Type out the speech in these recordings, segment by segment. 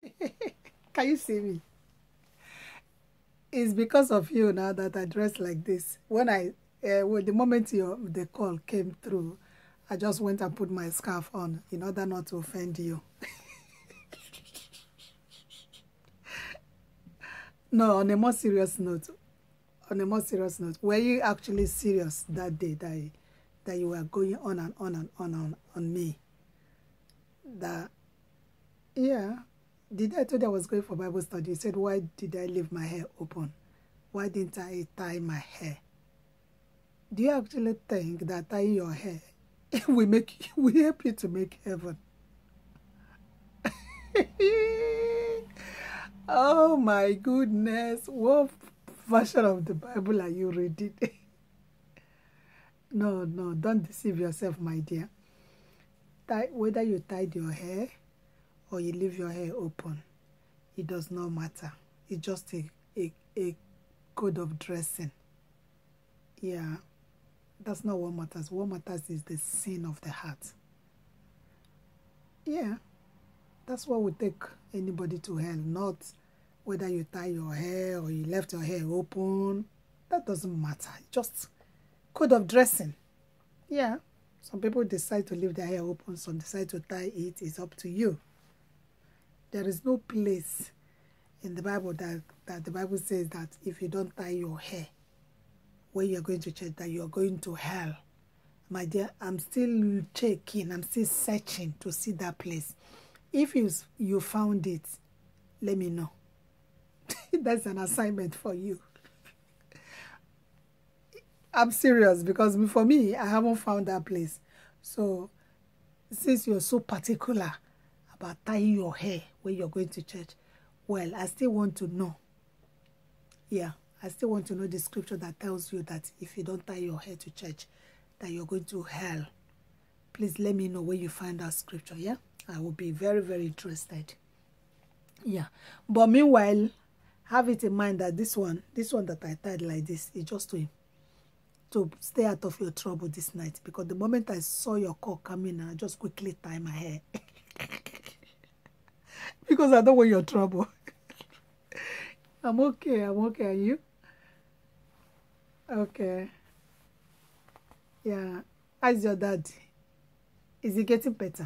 Can you see me? It's because of you now that I dress like this. When the moment the call came through, I just went and put my scarf on in order not to offend you. No, on a more serious note, were you actually serious that day that you were going on and on and on me? That, yeah, the day I told you I was going for Bible study, you said, why did I leave my hair open? Why didn't I tie my hair? Do you actually think that tying your hair will help you to make heaven? Oh my goodness, what version of the Bible are you reading? No, don't deceive yourself, my dear. Whether you tied your hair or you leave your hair open, it does not matter. It's just a code of dressing. Yeah, that's not what matters. What matters is the sin of the heart. Yeah, that's what would take anybody to hell, not whether you tie your hair or you left your hair open. That doesn't matter. Just code of dressing. Yeah, some people decide to leave their hair open, some decide to tie it. It's up to you. There is no place in the Bible that the Bible says that if you don't tie your hair when you're going to church, that you're going to hell. My dear, I'm still checking, I'm still searching to see that place. If you found it, let me know. That's an assignment for you. I'm serious, because for me, I haven't found that place. So, since you're so particular about tying your hair when you're going to church, well, I still want to know. Yeah, I still want to know the scripture that tells you that if you don't tie your hair to church, that you're going to hell. Please let me know where you find that scripture, yeah? I will be very, very interested. Yeah. But meanwhile, have it in mind that this one that I tied like this is just to stay out of your trouble this night. Because the moment I saw your call coming, I just quickly tie my hair. Because I don't want your trouble. I'm okay. And you? Okay. Yeah. How's your dad? Is he getting better?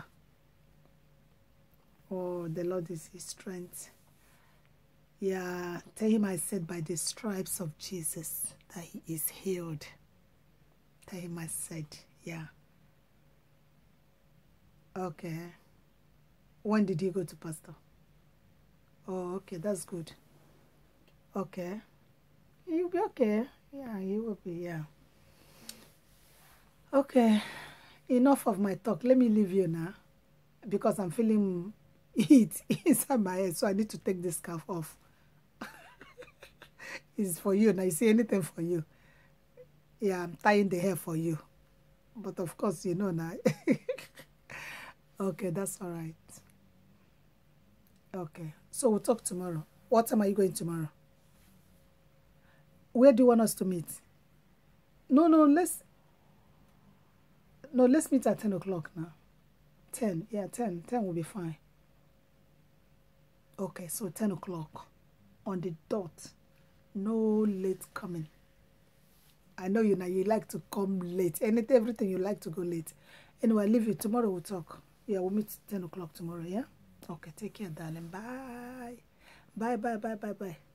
Oh, the Lord is his strength. Yeah. Tell him I said by the stripes of Jesus that he is healed. Tell him I said, yeah. Okay. When did you go to pastor? Oh, okay. That's good. Okay. You'll be okay. Yeah, you will be, yeah. Okay. Enough of my talk. Let me leave you now, because I'm feeling heat inside my head, so I need to take this scarf off. It's for you now. You see, anything for you. Yeah, I'm tying the hair for you. But of course, you know now. Okay, that's all right. Okay, so we'll talk tomorrow. What time are you going tomorrow? Where do you want us to meet? No, let's meet at 10 o'clock now. 10, yeah, 10 will be fine. Okay, so 10 o'clock on the dot. No late coming. I know you now, you like to come late. Everything you like to go late. Anyway, I'll leave you. Tomorrow we'll talk. Yeah, we'll meet 10 o'clock tomorrow, yeah? Okay, take care, darling. Bye. Bye.